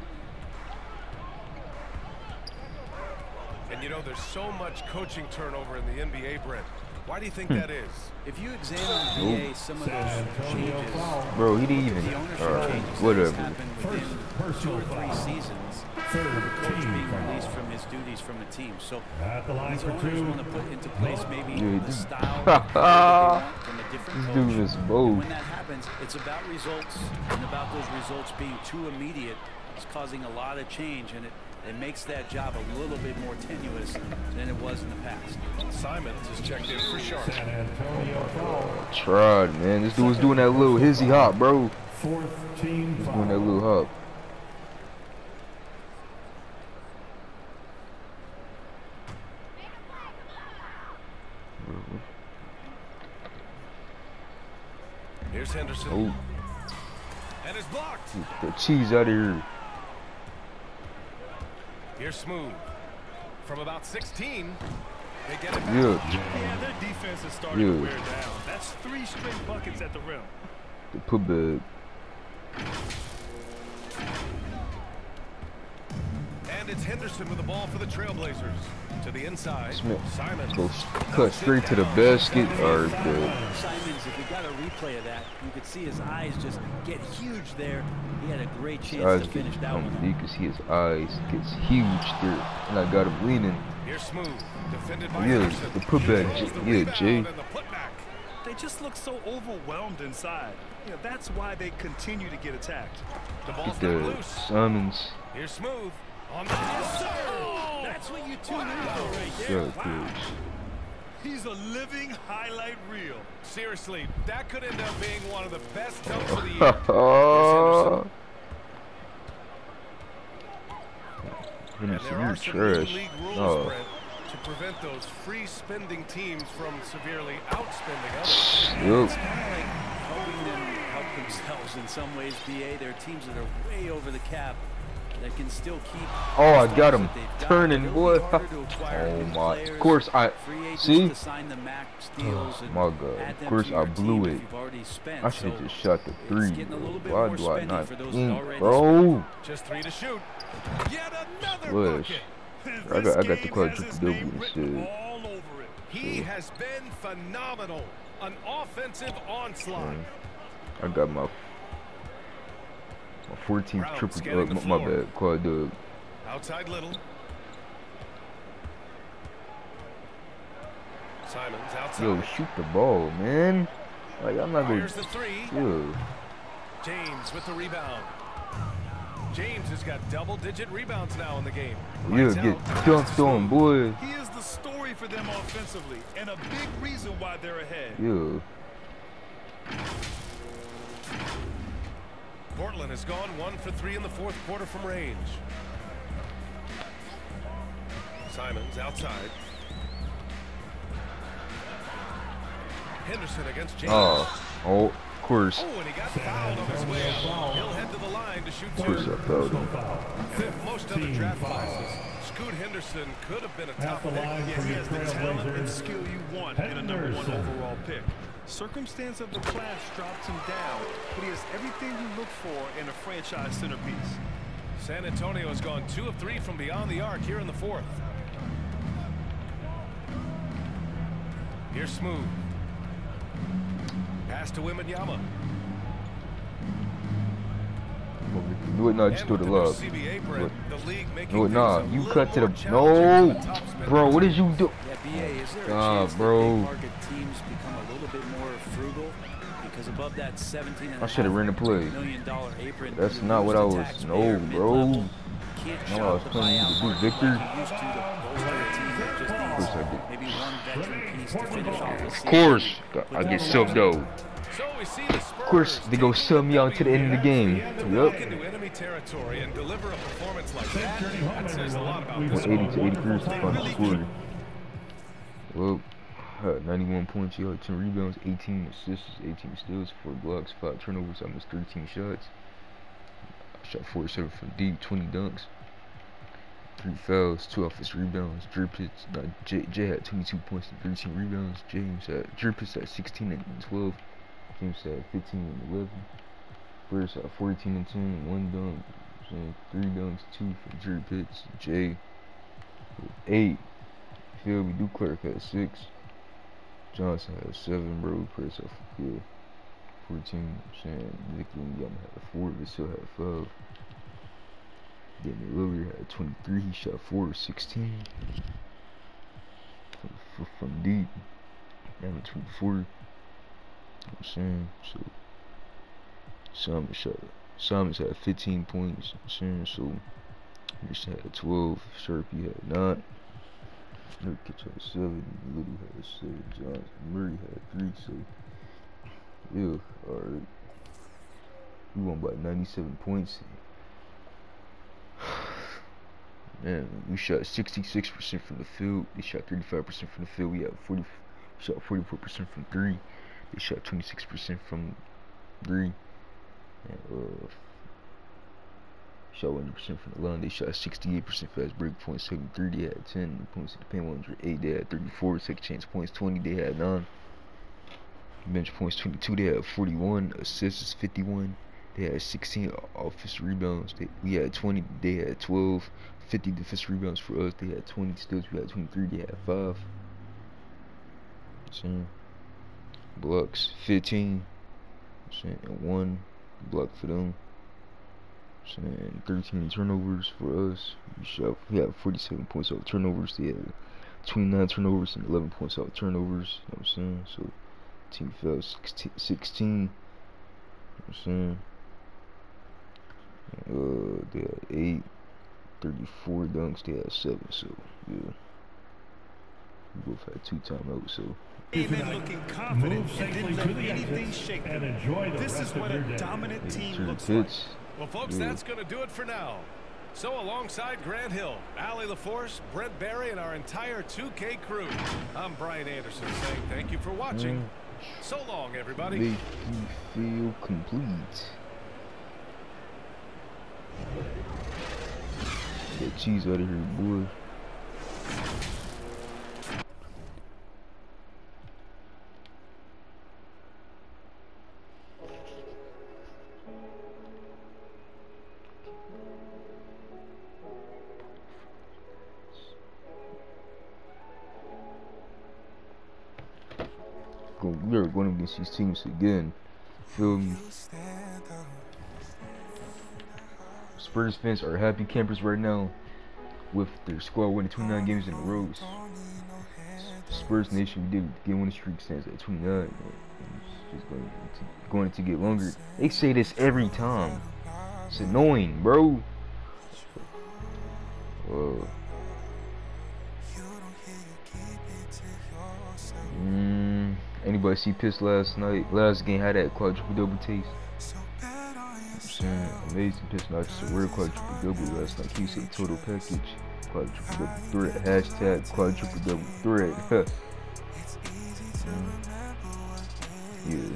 And you know, there's so much coaching turnover in the N B A, Brent. Why do you think that is? If you examine B A, some of San those Antonio changes, foul. Bro, he didn't even. the ownership Alright, changes that whatever. has happened within First two personal or three foul. seasons, Third the coach team being foul. released from his duties from the team. So At the line these for owners two. want to put into place maybe Yeah, the this- style that they want from a different This coach. dude is And bold. when that happens, it's about results, and about those results being too immediate. It's causing a lot of change, and it, it makes that job a little bit more tenuous than it was in the past. Simons is checked in for Sharp. San Antonio foul. Tried, man. This dude was doing that little hizzy hop, bro. Fourth team He's foul. doing that little hop. Here's Henderson. Oh, And it's blocked. the cheese out of here. Here's Smooth. From about sixteen, they get it back. Yeah, Yeah, their defense is starting Yeah. to wear down. That's three straight buckets at the rim. the putback. And it's Henderson with the ball for the Trailblazers. To the inside. Smith Simons. goes cut straight to the basket. Or the Simons, if we got a replay of that, you could see his eyes just get huge there. He had a great chance eyes to get, finish that um, one you off. can see his eyes gets huge there, and I got him leaning. Here's Smooth. Defended by Yeah, Henderson. the putback, Controls the yeah, rebound Jay. and the putback. they just look so overwhelmed inside. You know, that's why they continue to get attacked. The ball's the not loose. Simons. Here's Smooth. On the yes, sir. Oh, that's what you tune Wow. in for right there. So Wow. He's a living highlight reel. Seriously, that could end up being one of the best dunks of the year. Oh. And Henderson, there you're are some new trash. league rules, Oh. Brent, to prevent those free spending teams from severely outspending others. Yup. It's kind of like helping them help themselves in some ways, B A. There are teams that are way over the cap that can still keep. Oh, I got him that they've got. turning, It'll boy. be harder to acquire Oh new my. players, Of course I free agents see. to sign the max deals Oh and my God. add Of them course to I your blew team it. if you've already spent. I should have So just shot the it's three. getting a little bit Why more do I spending not for those think, that already bro? Just three to shoot. Yet another Bush. bucket. I got I got the This game card has his triple name double written instead. all over it. He has been phenomenal. An offensive onslaught. I got my my fourteenth Brown triple. scanning Uh, the my, my floor. bad. Quad dub. Outside Little. Simons outside. Yo, shoot the ball, man. Like I'm not gonna. Fires the three. Yo. James with the rebound. James has got double-digit rebounds now in the game. Yeah, Lights get out. dunked on, boy. He is the story for them offensively and a big reason why they're ahead. Yeah. Portland has gone one for three in the fourth quarter from range. Simons outside. Henderson against James. Oh, oh, of course. Oh, and he got fouled on his way out. He'll head to the line to shoot Of course two. I fouled him. And in most other draft classes, Scoot Henderson could have been a top pick. Yeah, he has the talent and Trailblazers, skill you want in a number one Henderson. overall pick. Circumstance of the class drops him down, but he has everything you look for in a franchise centerpiece. San Antonio has gone two of three from beyond the arc here in the fourth. Here's Smooth. Pass to Wembanyama. Do it now, just do it lob. C B A, Brent, the league making No, nah, things a you little cut to more the. challenging No, for the top spenders. bro, what did you do? Yeah, B A, is there a Ah, chance bro. that big market teams become a little bit more frugal? Because above that seventeen and I should have ran the play. million dollar apron, That's you not lose what to I was. taxpayer, No, bro. mid-level. Can't No, I shop was the telling you buyout to do market Victor. like you used to to bolster a team that just Of course I needs did. maybe one veteran piece to finish off the Of season. course, Put I them get on subbed the though. So we see the Spurs Of course, they go taking sub me out to the end of the game. To walk Yep. into enemy territory and deliver a performance like that, journey home, that says a lot about everyone. this One eighty one. to eighty-three is the final score. Well, had ninety-one points, you had ten rebounds, eighteen assists, eighteen steals, four blocks, five turnovers. I missed thirteen shots. I shot forty-seven from deep, twenty dunks, three fouls, two offensive rebounds. Drip hits. Nah, Jay, Jay had twenty-two points and thirteen rebounds. James had drip hits at sixteen and twelve. James had fifteen and eleven. Burris had fourteen and ten, and one dunk. So three dunks, two for drip hits. Jay with eight. Feel me? Duclerc had six. Johnson had seven, bro. Press off, yeah, fourteen. Saying Victor and Yama had four, but still had five. Damian Lillard had twenty-three. He shot four of sixteen from, from deep. Yama twenty-four. You know what I'm saying? So Simon shot. Simons had fifteen points. You know what I'm saying? So Anderson had twelve. Sharpie had nine. Nurkic had seven, Little had seven, Johnson, Murray had three, so yeah, alright. We won by ninety-seven points. Man, we shot sixty-six percent from the field. They shot thirty-five percent from the field. We had forty, we shot forty-four percent from three. They shot twenty-six percent from three. And, uh, shot one hundred percent from the line. They shot sixty-eight percent fast break points, seventy-three. They had ten points in the paint, one hundred eight. They had thirty-four. Second chance points, twenty. They had nine. Bench points, twenty-two. They had forty-one. Assists, fifty-one. They had sixteen offensive rebounds. They, we had twenty. They had twelve. fifty defensive rebounds for us. They had twenty steals. We had twenty-three. They had five. See? Blocks, fifteen. See? And one block for them. And thirteen turnovers for us. We shot. We had forty-seven points off turnovers. They had twenty-nine turnovers and eleven points off turnovers. You know what I'm saying? So Team fell sixteen. You know what I'm saying? Uh, they had eight, thirty-four dunks. They had seven. So yeah, we both had two timeouts. So. Came in looking confident and didn't let anything shake them. This is what a dominant team looks like. Well, folks, yeah. That's going to do it for now. So alongside Grant Hill, Allie LaForce, Brent Barry, and our entire two K crew, I'm Brian Anderson saying thank you for watching. Mm. So long, everybody. Make you feel complete. Get cheese out of here, boy. We are going against these teams again. Feel me? Spurs fans are happy campers right now with their squad winning twenty-nine games in a row. Spurs Nation, we did get winning streak stands at twenty-nine. It's just going to, going to get longer. They say this every time. It's annoying, bro. Uh, mm, anybody see Piss last night? Last game had that quadruple double taste. I'm amazing Piss, not just a real quadruple double last night. Can you say total package? Quadruple double threat. Hashtag quadruple double threat. mm. Yeah.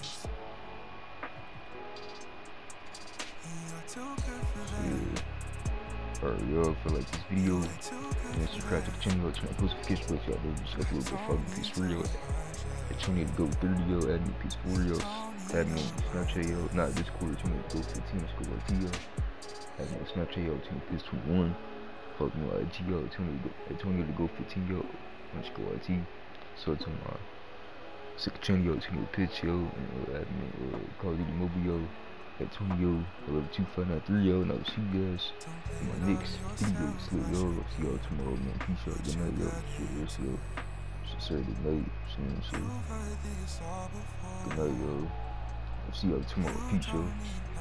Yeah. Alright, y'all, for like this video, and subscribe to the channel, turn on notifications, but y'all know just upload the fucking piece for real. I turn it to go thirty, yo, add me piece for real. Add me on Snapchat, yo, not Discord, turn it to go fifteen, school I T, yo. Add me on Snapchat, yo, turn it to twenty-one. Fuck me on I G, yo, turn it to go, to go fifteen, yo, underscore I T. So to my second channel, yo, turn it to pitch, yo, and uh, add me on uh, Call of Duty Mobile, yo. At twenty, yo, eleven two five nine three, yo, and I'll see you guys in my next video. Slip, yo, I'll see y'all tomorrow, man. Peace out, good night, yo. Shit, rest, yo. It's Saturday night, you know what I'm saying? Good night, yo. I'll see y'all tomorrow. Peace, yo.